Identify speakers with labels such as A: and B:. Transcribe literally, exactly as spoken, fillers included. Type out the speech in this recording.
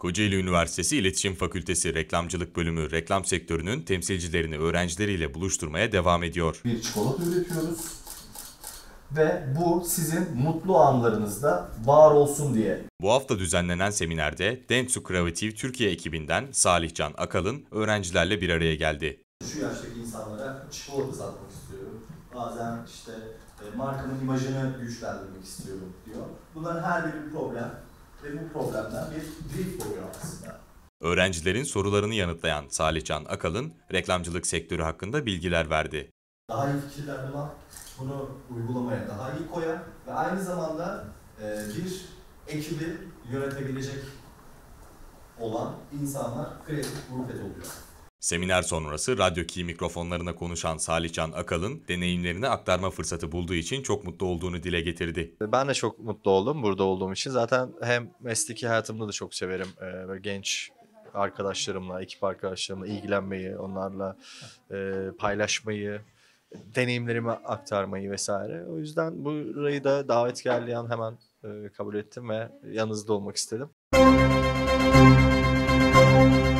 A: Kocaeli Üniversitesi İletişim Fakültesi Reklamcılık Bölümü reklam sektörünün temsilcilerini öğrencileriyle buluşturmaya devam ediyor.
B: Bir çikolata üretiyoruz ve bu sizin mutlu anlarınızda var olsun diye.
A: Bu hafta düzenlenen seminerde Dentsu Kreatif Türkiye ekibinden Salihcan Akalın öğrencilerle bir araya geldi.
B: Şu yaştaki insanlara çikolata satmak istiyorum. Bazen işte e, markamın imajını güçlendirmek istiyorum diyor. Bunların her biri bir problem ve bu problemden bir brief oluyor aslında.
A: Öğrencilerin sorularını yanıtlayan Salihcan Akalın, reklamcılık sektörü hakkında bilgiler verdi.
B: Daha iyi fikirler bulan, bunu uygulamaya daha iyi koyan ve aynı zamanda e, bir ekibi yönetebilecek olan insanlar kreatif grupet oluyor.
A: Seminer sonrası Radyo Key mikrofonlarına konuşan Salihcan Akalın, deneyimlerini aktarma fırsatı bulduğu için çok mutlu olduğunu dile getirdi.
C: Ben de çok mutlu oldum burada olduğum için. Zaten hem mesleki hayatımda da çok severim. Ee, böyle genç arkadaşlarımla, ekip arkadaşlarımla ilgilenmeyi, onlarla e, paylaşmayı, deneyimlerimi aktarmayı vesaire. O yüzden burayı da davet geldiği an hemen e, kabul ettim ve yanınızda olmak istedim.